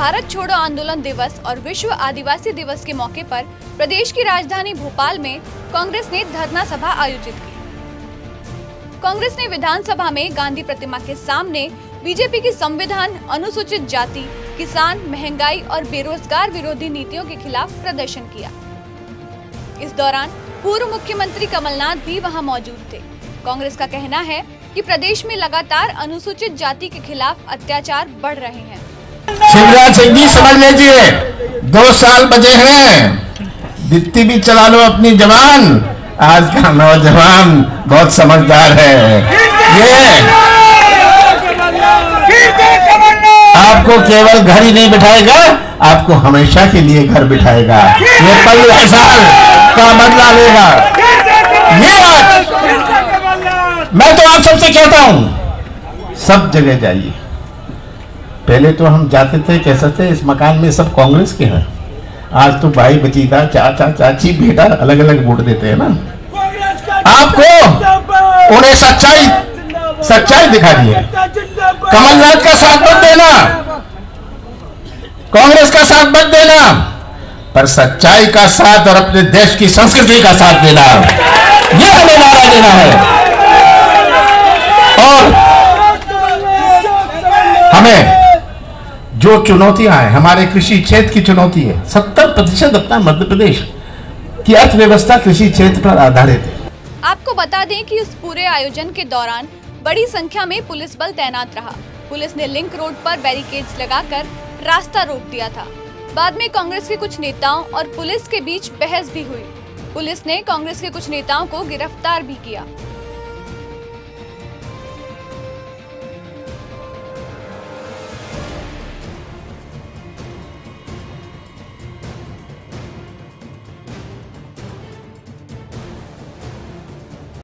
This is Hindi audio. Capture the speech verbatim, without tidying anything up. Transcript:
भारत छोड़ो आंदोलन दिवस और विश्व आदिवासी दिवस के मौके पर प्रदेश की राजधानी भोपाल में कांग्रेस ने धरना सभा आयोजित की। कांग्रेस ने विधानसभा में गांधी प्रतिमा के सामने बीजेपी की संविधान, अनुसूचित जाति, किसान, महंगाई और बेरोजगार विरोधी नीतियों के खिलाफ प्रदर्शन किया। इस दौरान पूर्व मुख्यमंत्री कमलनाथ भी वहां मौजूद थे। कांग्रेस का कहना है कि प्रदेश में लगातार अनुसूचित जाति के खिलाफ अत्याचार बढ़ रहे हैं। शिवराज सिंह जी समझ लीजिए, दो साल बचे हैं, दित्ती भी चला लो अपनी जवान। आज का नौजवान बहुत समझदार है। ये आपको केवल घर ही नहीं बिठाएगा, आपको हमेशा के लिए घर बिठाएगा। ये पंद्रह साल का बदला लेगा। ये आज मैं तो आप सबसे कहता हूं, सब जगह जाइए। पहले तो हम जाते थे, कैसे थे, इस मकान में सब कांग्रेस के हैं। आज तो भाई भतीजा, चाचा चाची, बेटा अलग अलग वोट देते हैं ना। आपको उन्हें सच्चाई सच्चाई दिखा दी है। कमलनाथ का साथ मत देना, कांग्रेस का साथ मत देना, पर सच्चाई का साथ और अपने देश की संस्कृति का साथ देना, ये हमें नारा देना है। और हमें जो चुनौतियां हैं, हमारे कृषि क्षेत्र की चुनौती है। सत्तर प्रतिशत अपना मध्य प्रदेश की अर्थव्यवस्था कृषि क्षेत्र पर आधारित है। आपको बता दें कि इस पूरे आयोजन के दौरान बड़ी संख्या में पुलिस बल तैनात रहा। पुलिस ने लिंक रोड पर बैरिकेड्स लगाकर रास्ता रोक दिया था। बाद में कांग्रेस के कुछ नेताओं और पुलिस के बीच बहस भी हुई। पुलिस ने कांग्रेस के कुछ नेताओं को गिरफ्तार भी किया।